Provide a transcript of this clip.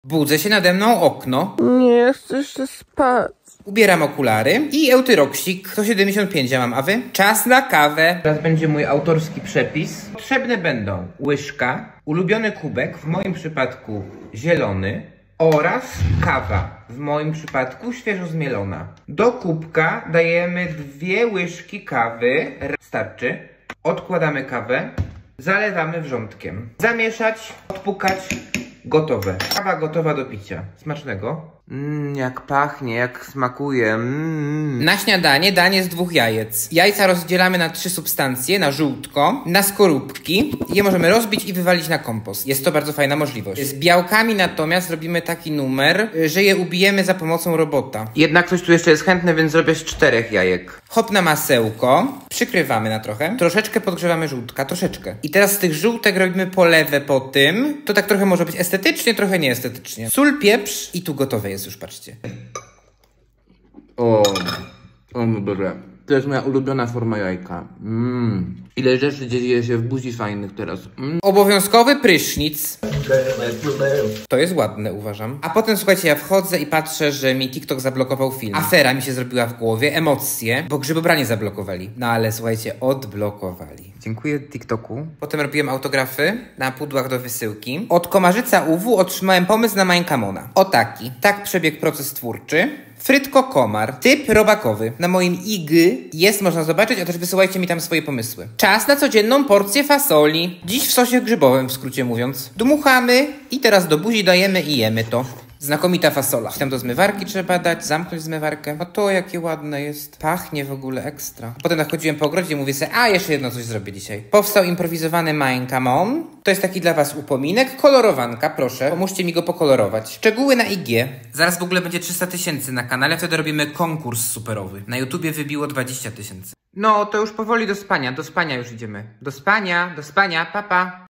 Budzę się, nade mną okno. Nie chcę jeszcze spać. Ubieram okulary i eutyroksik. 175 ja mam, a wy? Czas na kawę. Teraz będzie mój autorski przepis. Potrzebne będą łyżka, ulubiony kubek, w moim przypadku zielony, oraz kawa, w moim przypadku świeżo zmielona. Do kubka dajemy 2 łyżki kawy. Starczy. Odkładamy kawę. Zalewamy wrzątkiem. Zamieszać, odpukać. Gotowe. Kawa gotowa do picia. Smacznego. Jak pachnie, jak smakuje. Na śniadanie danie z 2 jajec. Jajca rozdzielamy na 3 substancje, na żółtko, na skorupki. Je możemy rozbić i wywalić na kompost. Jest to bardzo fajna możliwość. Z białkami natomiast robimy taki numer, że je ubijemy za pomocą robota. Jednak ktoś tu jeszcze jest chętny, więc zrobię z 4 jajek. Hop na masełko. Przykrywamy na trochę. Troszeczkę podgrzewamy żółtka, troszeczkę. I teraz z tych żółtek robimy polewę po tym. To tak trochę może być estetycznie, trochę nieestetycznie. Sól, pieprz i tu gotowe jest już, patrzcie. O, dobre. To jest moja ulubiona forma jajka. Ile rzeczy dzieje się w buzi fajnych teraz. Obowiązkowy prysznic. To jest ładne, uważam. A potem, słuchajcie, ja wchodzę i patrzę, że mi TikTok zablokował film. Afera mi się zrobiła w głowie, emocje, bo grzybobranie zablokowali. No ale słuchajcie, odblokowali. Dziękuję TikToku. Potem robiłem autografy na pudłach do wysyłki. Od Komarzyca UW otrzymałem pomysł na Minecamona. O taki. Tak przebiegł proces twórczy. Frytko Komar. Typ robakowy. Na moim IG jest, można zobaczyć, a też wysyłajcie mi tam swoje pomysły. Czas na codzienną porcję fasoli. Dziś w sosie grzybowym, w skrócie mówiąc. Dmuchamy i teraz do buzi dajemy i jemy to. Znakomita fasola. Tam do zmywarki trzeba dać, zamknąć zmywarkę. O to jakie ładne jest. Pachnie w ogóle ekstra. Potem nachodziłem po ogrodzie i mówię sobie, a jeszcze jedno coś zrobię dzisiaj. Powstał improwizowany Minecamon. To jest taki dla was upominek. Kolorowanka, proszę. Pomóżcie mi go pokolorować. Szczegóły na IG. Zaraz w ogóle będzie 300 000 na kanale, wtedy robimy konkurs superowy. Na YouTubie wybiło 20 000. No to już powoli do spania już idziemy. Do spania, papa.